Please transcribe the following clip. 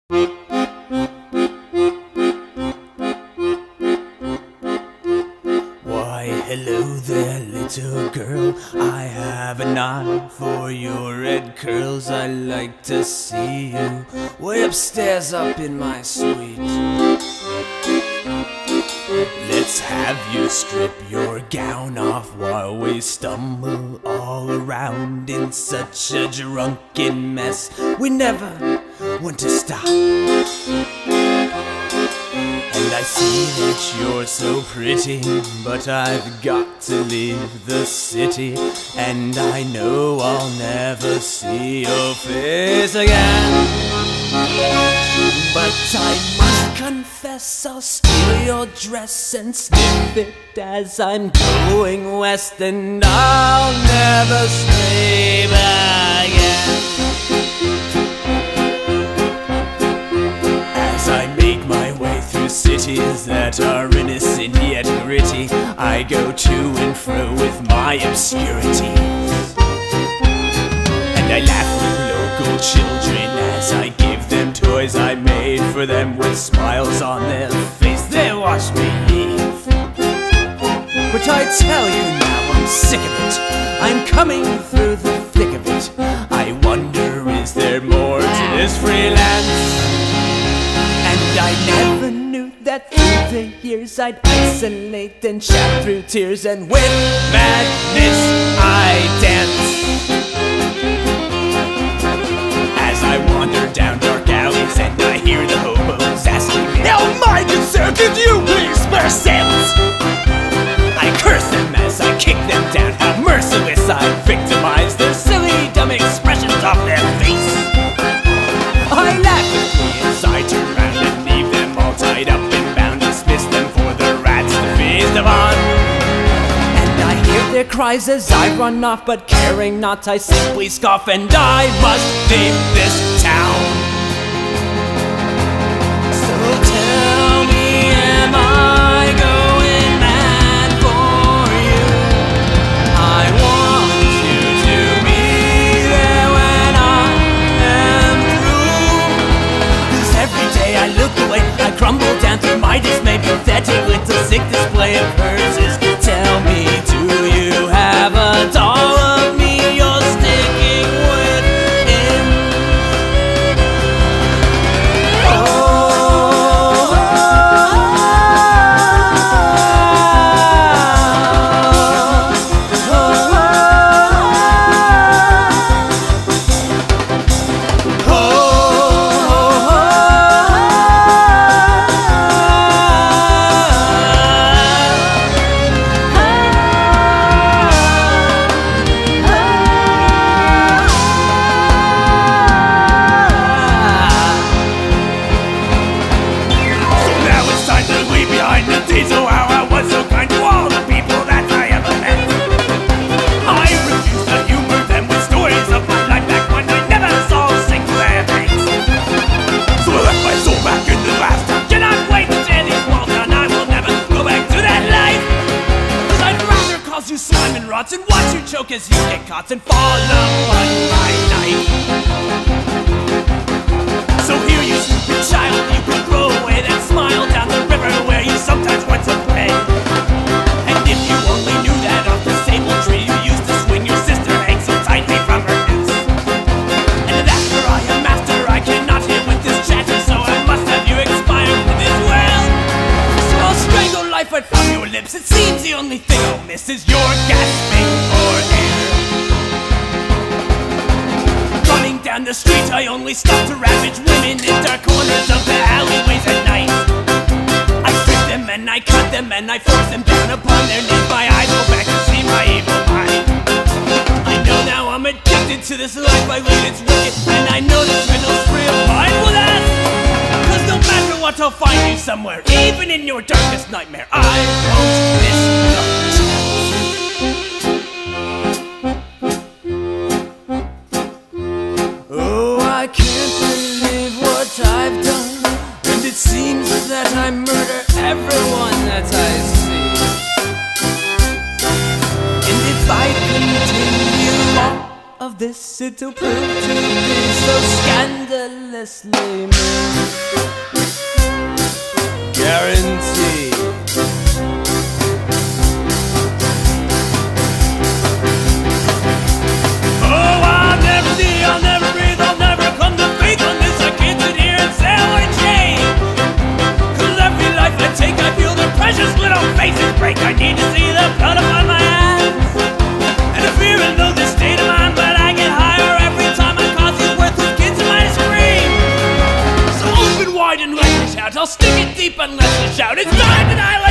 Why, hello there, little girl. I have an eye for your red curls. I like to see you way upstairs up in my suite. Let's have you strip your gown off while we stumble all around in such a drunken mess. We never want to stop. And I see that you're so pretty, but I've got to leave the city, and I know I'll never see your face again. But I must confess, I'll steal your dress and sniff it as I'm going west, and I'll never stray back again. As I make my way through cities that are innocent yet gritty, I go to and fro with my obscurities, and I laugh with local children as I give them toys I made for them with smiles on their face. They watch me leave, but I tell you now I'm sick of it. I'm coming through the thick of it. I wonder, is there more to this freelance? And I never knew that through the years I'd isolate and shout through tears, and with madness I dance. As I wander down dark alleys and I hear the hobos asking me, "Now my good sir, could you please spare sense?" I curse them as I kick them down. How merciless I victimize their silly dumb expressions off their face. I laugh at me as I turn round and leave them all tied up and bound, dismiss them for the rats to feast upon. And I hear their cries as I run off, but caring not I simply scoff, and I must leave this town. So tell me, am I going mad for you? I want you to be there when I am through. 'Cause every day I look away, I crumble down through my dismay, pathetic little sick display of curses. Tell me, do you have a doll of me you're sticking with him? So how I was so kind to all the people that I ever met. I refuse to humor them with stories of my life back when I never saw a single thanks. So I left my soul back in the last town. Cannot wait to tear these walls down. I will never go back to that life. 'Cause I'd rather cause you slime and rots and watch you choke as you get caught and fall upon my knife. So here, you stupid child, you can throw away that smile down the river where you sometimes went to play. And if you only knew that off the sable tree you used to swing your sister hangs so tightly from her noose. And after I am master, I cannot hit with this chatter, so I must have you expired in this world. So I'll strangle life right from your lips. It seems the only thing I'll miss is your gasping for air. Running down the street, I only stop to ravage women in dark corners of the alleyways at night. I strip them and I cut them and I force them down upon their knees. My eyes go back to see my evil mind. I know now I'm addicted to this life I lead, it's wicked, and I know this riddle's free of mine. Well, that's 'cause no matter what, I'll find you somewhere, even in your darkest nightmare. I won't miss the chance. I can't believe what I've done, and it seems that I murder everyone that I see. And if I continue all of this this it'll prove to be so scandalously me. Guaranteed. Oh, I'll never see, I'll never breathe, I'll never come to faith on this. I can't sit here and say what a change. 'Cause every life I take, I feel their precious little faces break. I need to see the blood upon my hands. And I fear and know this state of mind, but I get higher every time I cause these worthless kids of mine to scream. So open wide and let me shout, I'll stick it deep and let me shout. It's time that I